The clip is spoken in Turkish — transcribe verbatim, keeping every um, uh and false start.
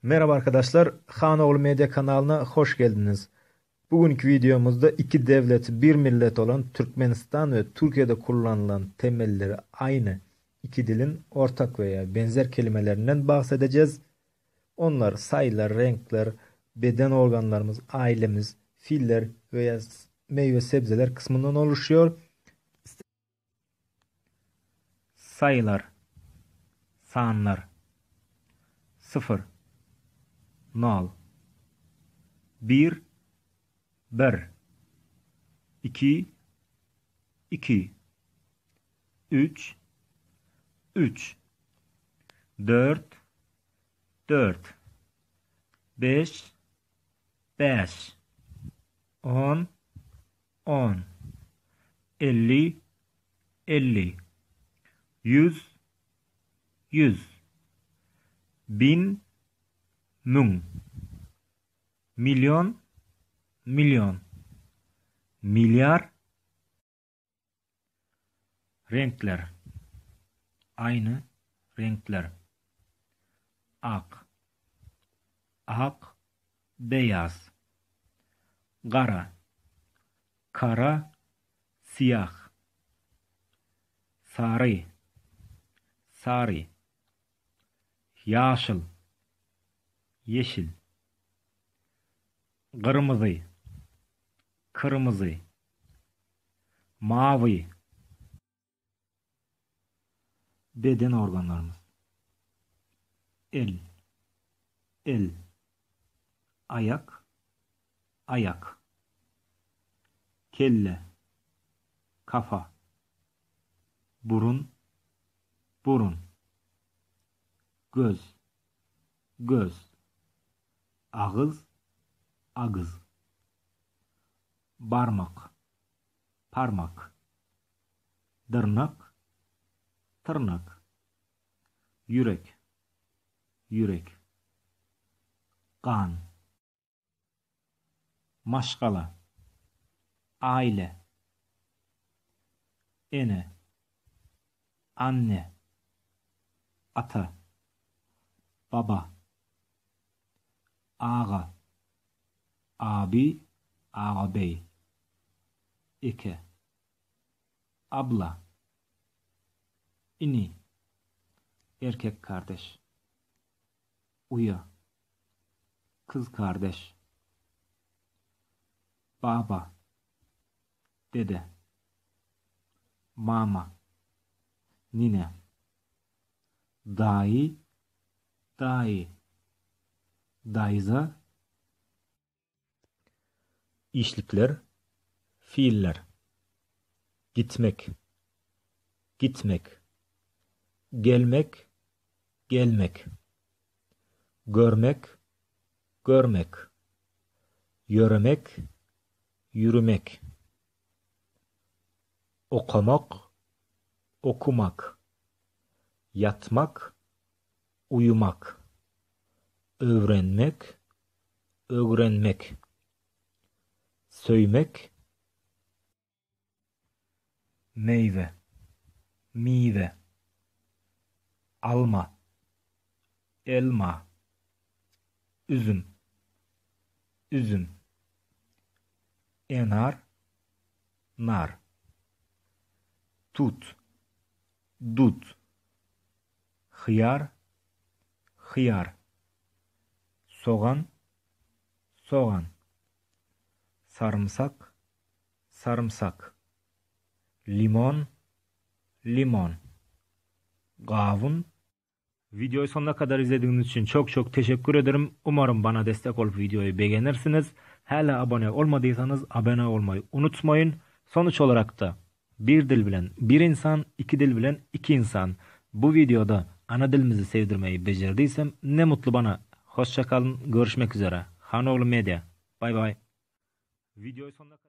Merhaba arkadaşlar, Hanoğlu Medya kanalına hoş geldiniz. Bugünkü videomuzda iki devlet, bir millet olan Türkmenistan ve Türkiye'de kullanılan temelleri aynı iki dilin ortak veya benzer kelimelerinden bahsedeceğiz. Onlar sayılar, renkler, beden organlarımız, ailemiz, filler veya meyve sebzeler kısmından oluşuyor. Sayılar, sanlar, sıfır, nol, bir, bir, iki, iki, üç, üç, dört, dört, beş, beş, on, on, elli, elli, yüz, yüz, bin, mün, milyon, milyon, milyar. Renkler, aynı renkler. Ak, ak, beyaz. Kara, kara, siyah. Sarı, sarı. Yaşıl, yeşil. Kırmızı, kırmızı. Mavi. Beden organlarımız. El, el. Ayak, ayak. Kelle, kafa. Burun, burun. Göz, göz. Ağız, ağız. Parmak, parmak. Tırnak, tırnak. Yürek, yürek. Kan. Maşgala, aile. Ene, anne. Ata, baba. Ağa, abi, ağabey. Eke, abla. İni, erkek kardeş. Uya, kız kardeş. Baba, dede. Mama, nine. Dayı, dayı. Dayza. İşlikler, fiiller. Gitmek, gitmek. Gelmek, gelmek. Görmek, görmek. Yürümek, yürümek. Okumak, okumak. Yatmak, uyumak. Öğrenmek, öğrenmek. Söymek, meyve, mive. Alma, elma. Üzüm, üzüm. Enar, nar. Tut, dut. Hıyar, hıyar. Soğan, soğan. Sarımsak, sarımsak. Limon, limon. Kavun. Videoyu sonuna kadar izlediğiniz için çok çok teşekkür ederim. Umarım bana destek olup videoyu beğenirsiniz. Hala abone olmadıysanız abone olmayı unutmayın. Sonuç olarak da bir dil bilen bir insan, iki dil bilen iki insan. Bu videoda ana dilimizi sevdirmeyi becerdiysem ne mutlu bana. Hoşça kalın. Görüşmek üzere. Hanoğlu Medya. Bay bay. Videoyu sonuna